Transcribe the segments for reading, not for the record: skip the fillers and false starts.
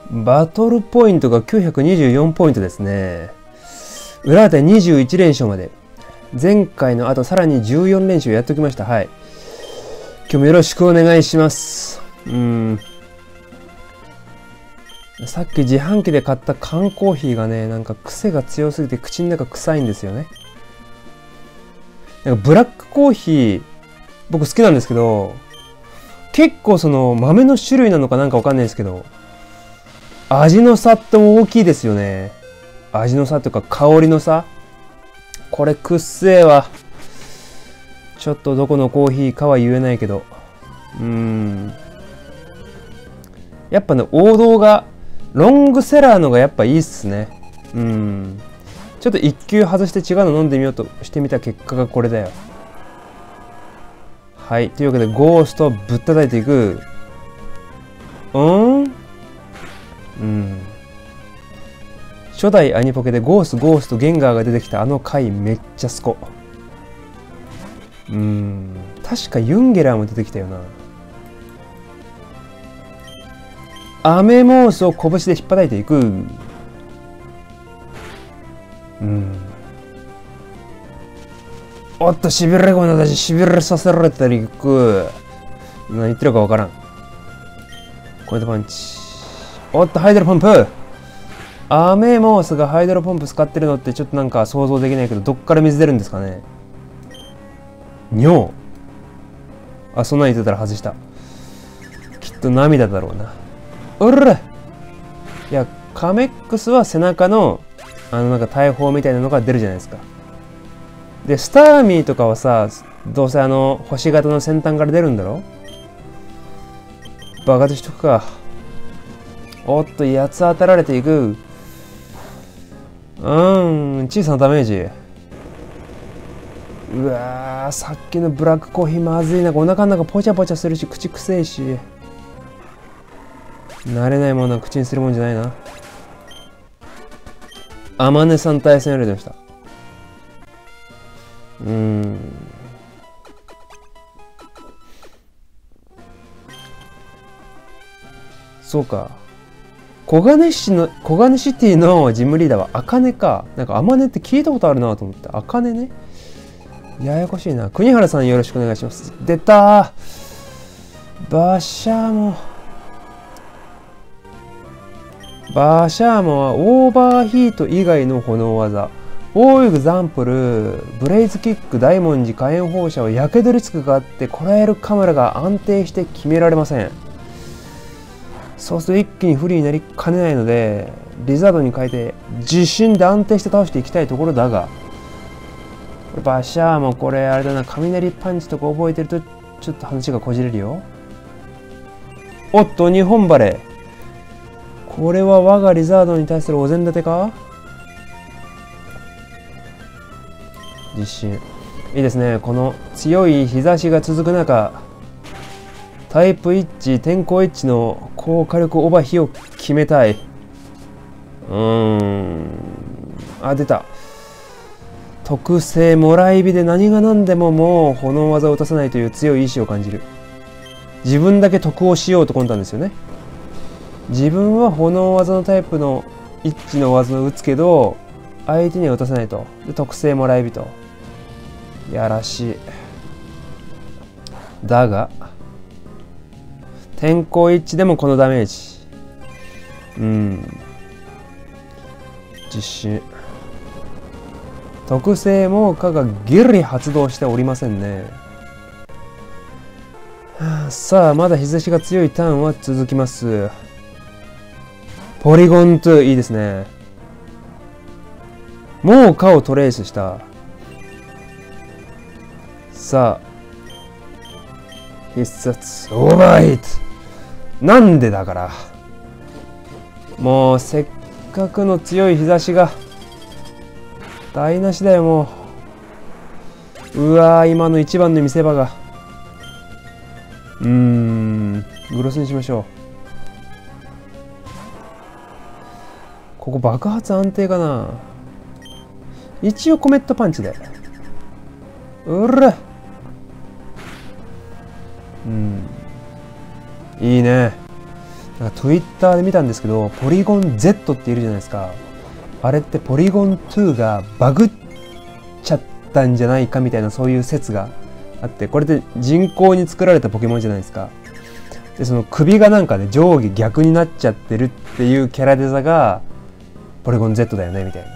バトルポイントが924ポイントですね。裏当たり21連勝まで。前回の後さらに14連勝やっておきました。はい。今日もよろしくお願いします。さっき自販機で買った缶コーヒーがね、なんか癖が強すぎて口の中臭いんですよね。なんかブラックコーヒー、僕好きなんですけど、結構その豆の種類なのかなんかわかんないですけど、味の差って大きいですよね。味の差というか香りの差。これくっせえわ。ちょっとどこのコーヒーかは言えないけど。やっぱね、王道が、ロングセラーのがやっぱいいっすね。ちょっと一級外して違うの飲んでみようとしてみた結果がこれだよ。はい。というわけで、ゴーストぶったたいていく。初代アニポケでゴーストゲンガーが出てきたあの回めっちゃスコ。確かユンゲラーも出てきたよな。アメモースを拳で引っ叩いていく。おっと、しびれ者たちしびれさせられたりいく。何言ってるかわからん。コイントパンチ。おっと、ハイドロポンプ。アメモースがハイドロポンプ使ってるのってちょっとなんか想像できないけど、どっから水出るんですかね。尿。あ、そんなに言ってたら外した。きっと涙だろうな。うるいや、カメックスは背中の、なんか大砲みたいなのが出るじゃないですか。で、スターミーとかはさ、どうせ星型の先端から出るんだろ。爆発しとくか。おっと、八つ当たられていく。小さなダメージ。うわー、さっきのブラックコーヒーまずいな。お腹の中ポチャポチャするし、口くせえし。慣れないものは口にするもんじゃないな。あまねさん対戦やられてました。そうか。小金シティのジムリーダーはアカネか。なんかあまねって聞いたことあるなと思って。アカネね。ややこしいな。国原さんよろしくお願いします。出たー。バシャーモ。バシャーモはオーバーヒート以外の炎技。フォーエグザンプル、ブレイズキック、大文字、火炎放射は火傷リスクがあって、こらえるカメラが安定して決められません。そうすると一気に不利になりかねないので、リザードに変えて、自信で安定して倒していきたいところだが、バシャーもこれあれだな、雷パンチとか覚えてると、ちょっと話がこじれるよ。おっと、2本バレー。これは我がリザードに対するお膳立てか。自信いいですね。この強い日差しが続く中、タイプ一致天候一致の高火力オバヒを決めたい。あ、出た。特性もらい火で何が何でももう炎技を打たせないという強い意志を感じる。自分だけ得をしようと魂胆ですよね。自分は炎技のタイプの一致の技を打つけど相手には打たせないと。で、特性もらい火と。やらしい。だが天候一致でもこのダメージ。実進。特性猛化がギリ発動しておりませんね。さあ、まだ日差しが強いターンは続きます。ポリゴン2、いいですね。猛化をトレースした。さあ、必殺オーバーヒート。なんでだから。もうせっかくの強い日差しが台無しだよ。もうわー、今の一番の見せ場がグロスにしましょう。ここ爆発安定かな。一応コメットパンチでうらいいね。 なんか Twitter で見たんですけど、ポリゴン Z っているじゃないですか。あれってポリゴン2がバグっちゃったんじゃないかみたいな、そういう説があって、これって人工に作られたポケモンじゃないですか。で、その首がなんかね、上下逆になっちゃってるっていうキャラデザがポリゴン Z だよねみたいな。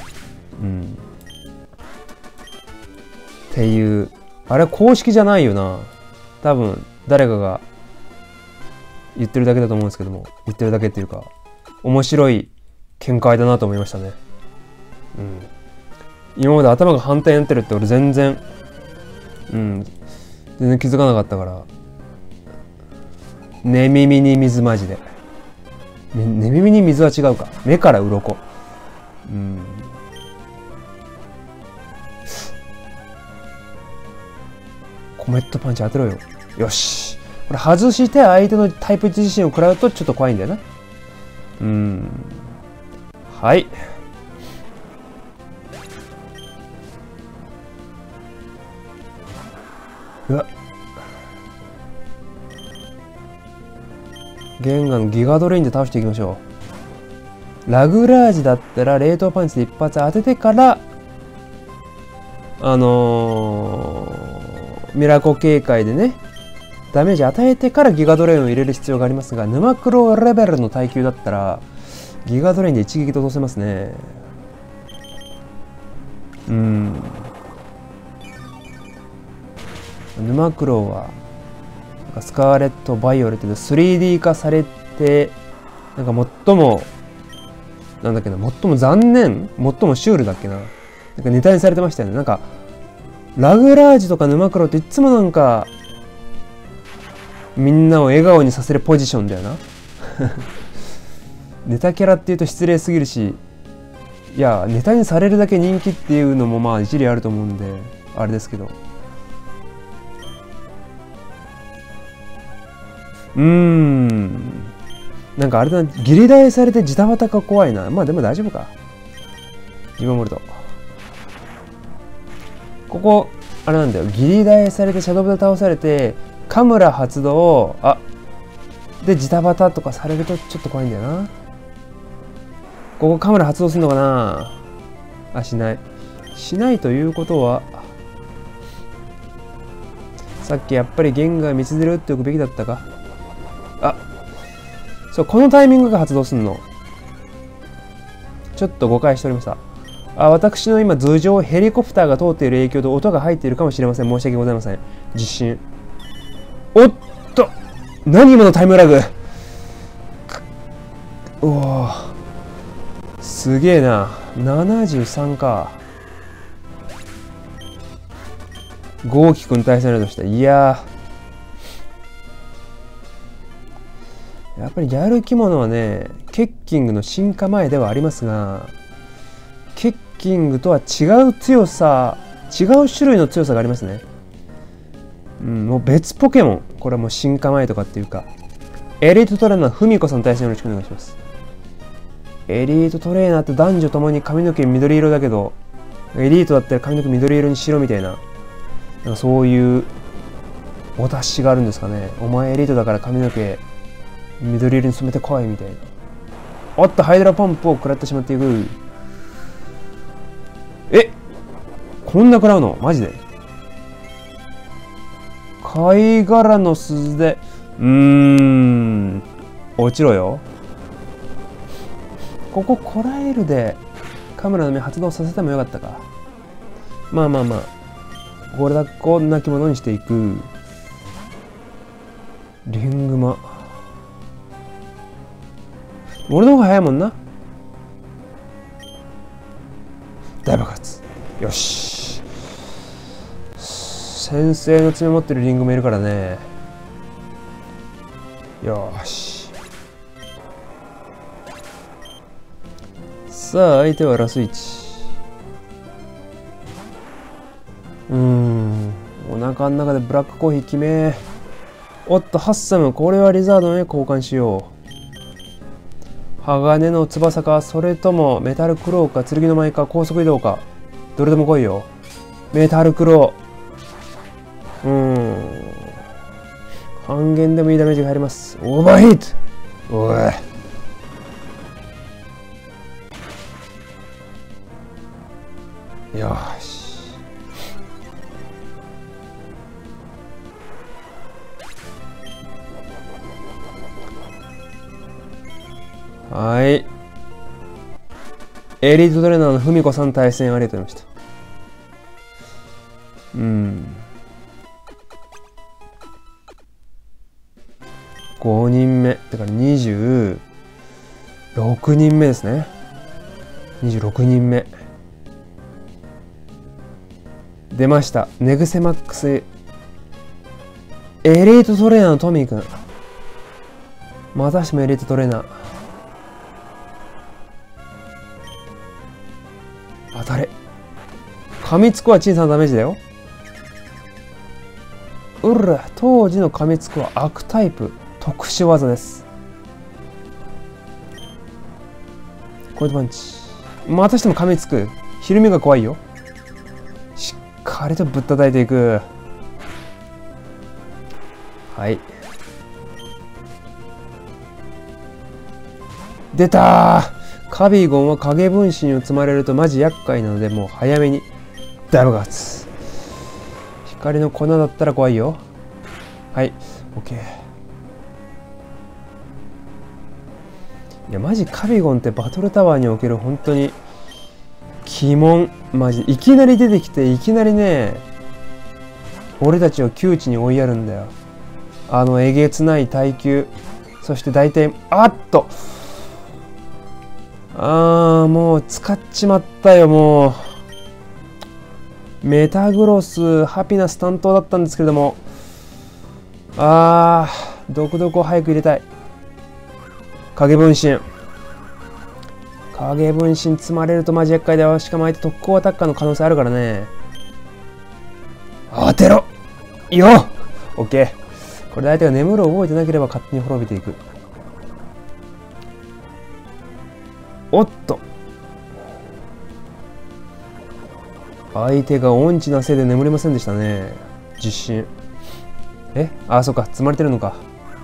っていう、あれは公式じゃないよな。多分誰かが言ってるだけだと思うんですけども、言ってるだけっていうか、面白い見解だなと思いましたね。今まで頭が反対になってるって俺全然全然気づかなかったから。寝耳に水マジで。寝耳に水は違うか。目から鱗。コメットパンチ当てろよ。よし。これ外して相手のタイプ1自身を食らうとちょっと怖いんだよな。はい。うわ。ゲンガのギガドレインで倒していきましょう。ラグラージだったら冷凍パンチで一発当ててからミラコ警戒でねダメージ与えてからギガドレインを入れる必要がありますが、沼クロレベルの耐久だったらギガドレインで一撃で落とせますね。沼クロはなんかスカーレット・バイオレットで 3D 化されて、なんか最もなんだっけな、最も残念、最もシュールだっけな、なんかネタにされてましたよね。なんかラグラージとか沼クロっていつもなんかみんなを笑顔にさせるポジションだよな。ネタキャラっていうと失礼すぎるし、いやネタにされるだけ人気っていうのもまあ一理あると思うんであれですけど、なんかあれだな、ギリダイされてジタバタが怖いな。まあでも大丈夫か。今モルト。ここ、あれなんだよ。ギリダイされてシャドウで倒されて、カムラ発動、でジタバタとかされるとちょっと怖いんだよな。ここカムラ発動するのかな。しない。しないということは、さっきやっぱりゲンガー道連れ打っておくべきだったか。そう、このタイミングが発動するの。ちょっと誤解しておりました。私の今頭上ヘリコプターが通っている影響で音が入っているかもしれません。申し訳ございません。実進。おっと、何今のタイムラグ。うわすげえな。73か。豪輝くん対戦とした。いややっぱりやる着物はね、ケッキングの進化前ではありますが、ケッキングとは違う強さ、違う種類の強さがありますね。もう別ポケモン。これはもう進化前とかっていうか、エリートトレーナーふみこさん対戦よろしくお願いします。エリートトレーナーって男女ともに髪の毛緑色だけど、エリートだったら髪の毛緑色にしろみたいな、なんかそういうお達しがあるんですかね。お前エリートだから髪の毛緑色に染めてこいみたいな。おっと、ハイドラポンプを食らってしまっていく。こんな食らうのマジで。貝殻の鈴で落ちろよ。ここコラエルでカメラの目発動させてもよかったか。まあこれだけこんな着物にしていく。リングマ、俺の方が早いもんな。大爆発。よし。先生の爪持ってるリングもいるからね。よし。さあ相手はラスイチ。お腹の中でブラックコーヒー決め。おっとハッサム、これはリザードへ交換しよう。鋼の翼か、それともメタルクローか、剣の舞か、高速移動か、どれでも来いよ。メタルクロー。半減でもいいダメージが入ります。オーバーヒート。 おい。よし。はい。エリートトレーナーのふみこさん対戦ありがとうございました。5人目。だから26人目ですね。26人目。出ました。寝癖マックス。エリートトレーナーのトミーくん。またしてもエリートトレーナー。当たれ。噛みつくは小さなダメージだよ。うら、当時の噛みつくは悪タイプ。特殊技です。コイドパンチ。またしても噛みつく。ひるみが怖いよ。しっかりとぶったたいていく。はい。出たー。カビゴンは影分身を積まれるとマジ厄介なので、もう早めにダブガツ。光の粉だったら怖いよ。はい、OK。いやマジカビゴンってバトルタワーにおける本当に鬼門。マジいきなり出てきて、いきなりね、俺たちを窮地に追いやるんだよ。えげつない耐久。そして大体もう使っちまったよ。もうメタグロスハピナス担当だったんですけれども、毒々を早く入れたい。影分身。影分身積まれるとマジ厄介だよ。しかも相手特攻アタッカーの可能性あるからね。当てろよっ !OK。これで相手が眠るを覚えてなければ勝手に滅びていく。おっと、相手が音痴なせいで眠れませんでしたね。実心。そうか、積まれてるのか。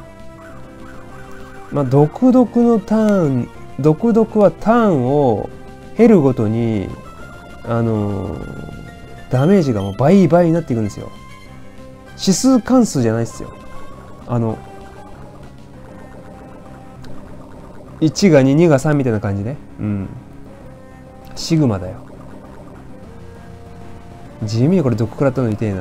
まあ、毒々はターンを減るごとに、ダメージがもう倍々になっていくんですよ。指数関数じゃないですよ。1が2、2が3みたいな感じね。うん。シグマだよ。地味にこれ毒食らったの痛えな。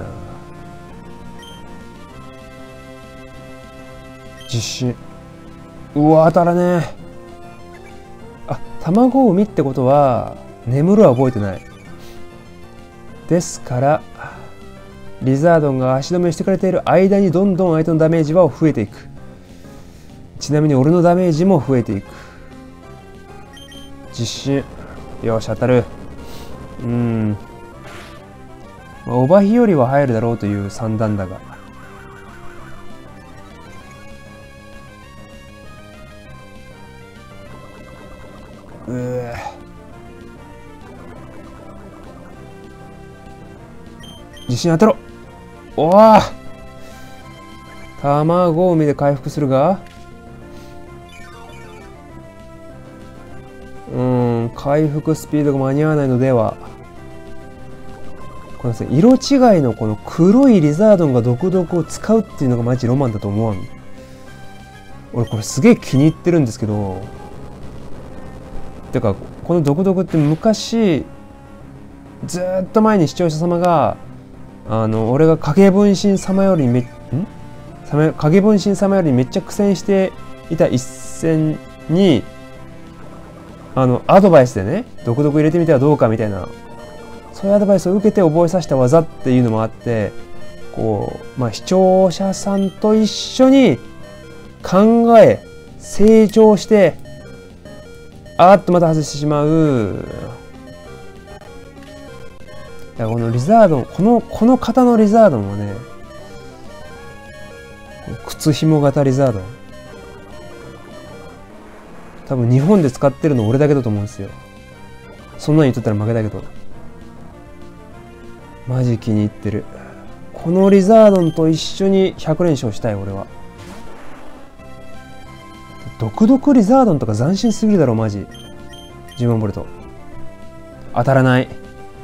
実心。うわ、当たらねえ。卵を産みってことは、眠るは覚えてない。ですから、リザードンが足止めしてくれている間にどんどん相手のダメージは増えていく。ちなみに俺のダメージも増えていく。実心。よし、当たる。オバヒよりは入るだろうという算段だが。自信当てろ。おお、卵を産みで回復するが、回復スピードが間に合わないのでは。この色違いのこの黒いリザードンが毒々を使うっていうのがマジロマンだと思わん。俺これすげえ気に入ってるんですけど、てかこの毒々って昔ずーっと前に視聴者様が俺が影分身様よりめっちゃ苦戦していた一戦にアドバイスでね、毒々入れてみてはどうかみたいな、そういうアドバイスを受けて覚えさせた技っていうのもあって、視聴者さんと一緒に考え成長してまた外してしまう。このリザードン、この型のリザードンはね、靴紐型リザードン、多分日本で使ってるの俺だけだと思うんですよ。そんなに言っとったら負けだけど、マジ気に入ってる。このリザードンと一緒に100連勝したい俺は。 毒毒リザードンとか斬新すぎるだろマジ。10万ボルト当たらない。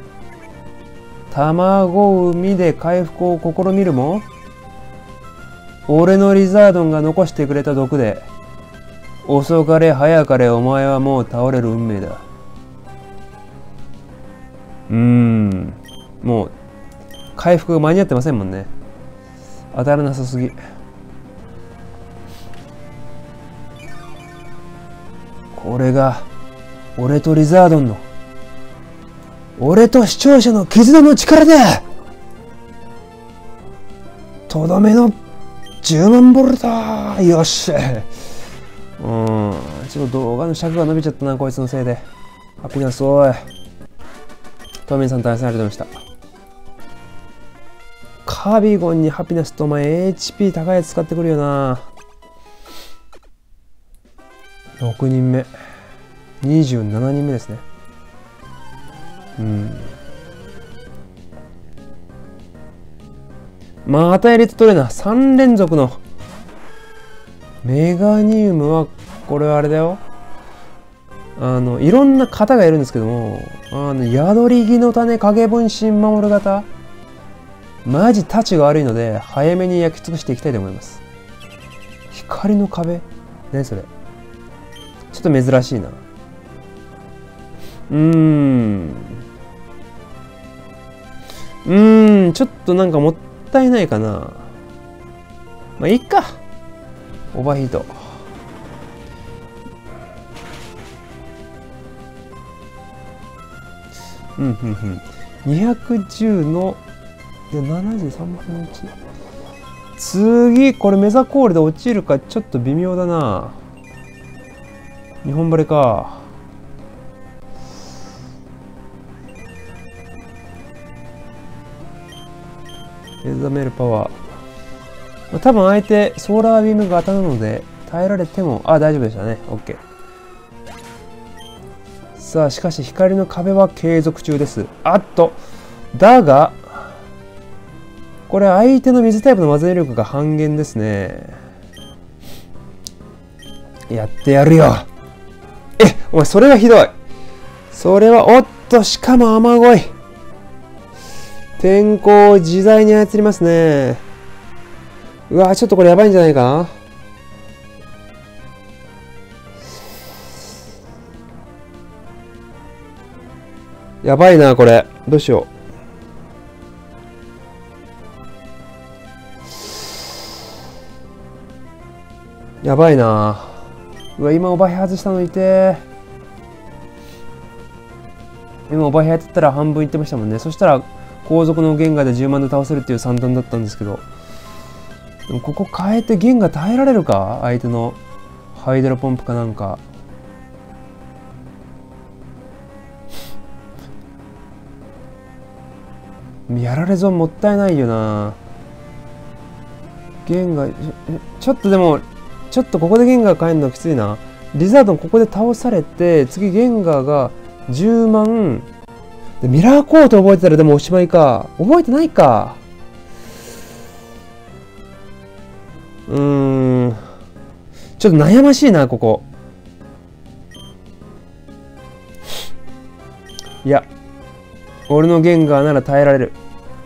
卵海で回復を試みるも俺のリザードンが残してくれた毒で遅かれ早かれお前はもう倒れる運命だ。もう回復が間に合ってませんもんね。当たらなさすぎ。これが俺とリザードンの俺と視聴者の絆の力だ。とどめの10万ボルト。よっしゃ。ちょっと動画の尺が伸びちゃったなこいつのせいで。ハピナスおい。トミーさん対戦ありがとうございました。カビゴンにハピナスとお前 HP 高いやつ使ってくるよな。6人目27人目ですね。またエリートトレーナー3連続のメガニウムはこれはあれだよ。いろんな型がいるんですけども、宿り木の種影分身守る型マジタチが悪いので早めに焼き尽くしていきたいと思います。光の壁何それ。ちょっと珍しいな。ちょっとなんかもったいないかな。まあいいか。オーバーヒート。210の73分の1。次これメザコールで落ちるかちょっと微妙だな。日本バレか。目覚めるパワー。多分相手ソーラービーム型なので耐えられても大丈夫でしたね。 OK。 さあしかし光の壁は継続中です。だがこれ相手の水タイプの混ぜ力が半減ですね。やってやるよ。お前それはひどい。それはしかも雨乞い。天候を自在に操りますね。うわちょっとこれやばいんじゃないかな。やばいなこれ。どうしよう。やばいな。うわ今オーバーヘア外したのいて。今オーバーヘアやってたら半分いってましたもんね。そしたら後続のゲンガで10万で倒せるっていう算段だったんですけど、でもここ変えてゲンガ耐えられるか。相手のハイドロポンプかなんか。やられ損もったいないよな。ゲンガちょっとでもちょっとここでゲンガー変えるのはきついな。リザードンここで倒されて次ゲンガーが10万でミラーコート覚えてたらでもおしまいか。覚えてないか。ちょっと悩ましいなここ。いや俺のゲンガーなら耐えられる。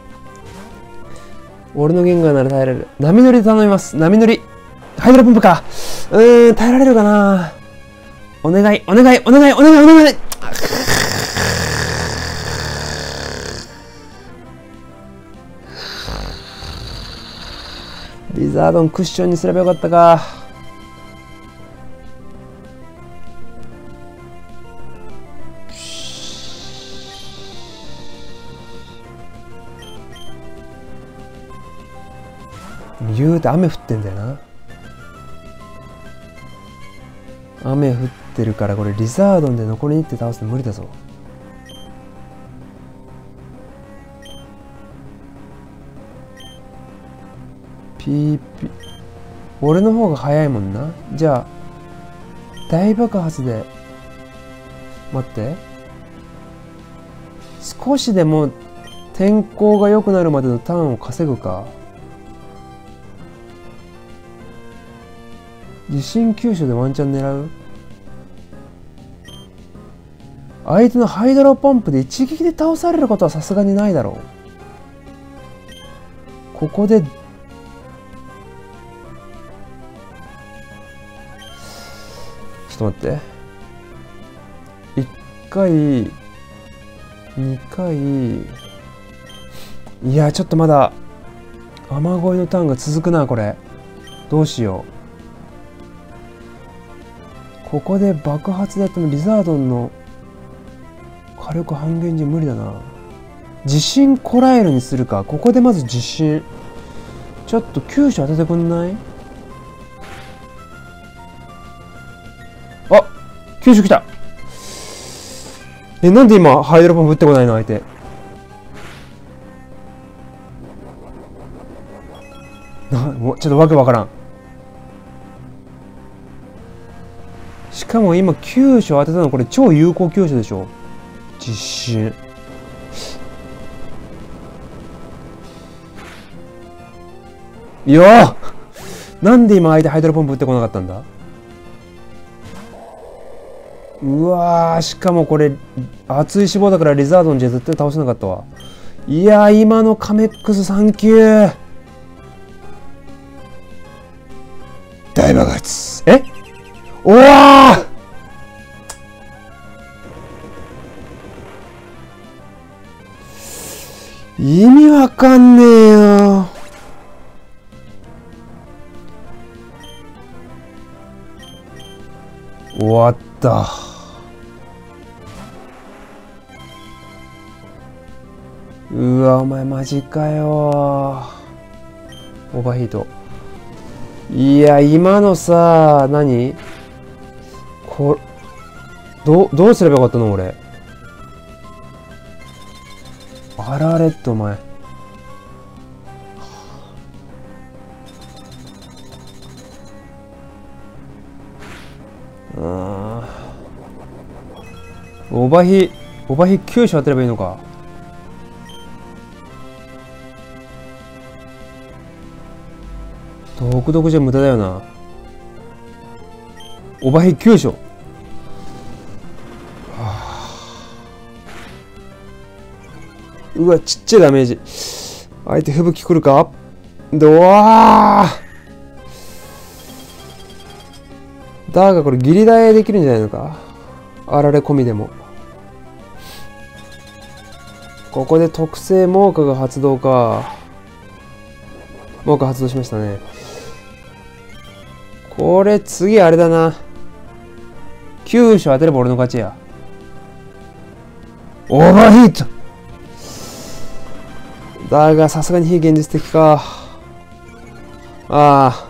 俺のゲンガーなら耐えられる。波乗りで頼みます。波乗りハイドロポンプか。耐えられるかな。お願いお願いお願いお願いお願い。リザードンクッションにすればよかったか。言うて雨降ってんだよな。雨降ってるからこれリザードンで残りに行って倒すの無理だぞ。俺の方が早いもんな。じゃあ大爆発で待って、少しでも天候が良くなるまでのターンを稼ぐか。 地震急所でワンチャン狙う。相手のハイドロポンプで一撃で倒されることはさすがにないだろう。ここでちょっと待って、1回2回、いやちょっとまだ雨乞いのターンが続くな。これどうしよう。ここで爆発でやってもリザードンの火力半減じゃ無理だな。地震こらえるにするか。ここでまず地震、ちょっと急所当ててくんない？あ、急所来た。なんで今ハイドロポンプ打ってこないの相手。もうちょっとわけわからん。しかも今急所当てたのこれ超有効急所でしょ。実震。いやー、なんで今相手ハイドロポンプ打ってこなかったんだ。うわー、しかもこれ熱い脂肪だからリザードンじゃ絶対倒せなかったわ。いやー、今のカメックス3級大爆発。おわー、意味わかんねえよ。終わった。うわ、お前マジかよ。オーバーヒート。いや、今のさ、何どうすればよかったの俺。あられってお前。オーバーヒ9所当てればいいのか。独特じゃ無駄だよな。オーバーヒ9所。うわ、ちっちゃいダメージ。相手吹雪来るか。うわー、だがこれギリダイできるんじゃないのか。あられ込みでも。ここで特製猛火が発動か。猛火発動しましたね。これ次あれだな。9所当てれば俺の勝ちや。オーバーヒートだがさすがに非現実的か。ああ、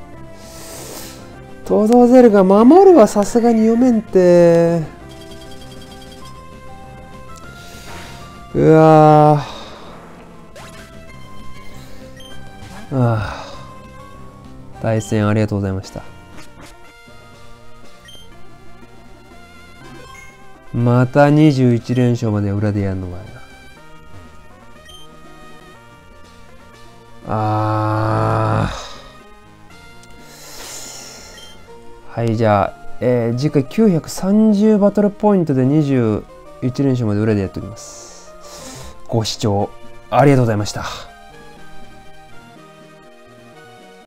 トドゼルが守るはさすがに読めんて。うわ対戦ありがとうございました。また21連勝まで裏でやるのかいな。はい、じゃあ、次回930バトルポイントで21連勝まで裏でやっております。ご視聴ありがとうございました。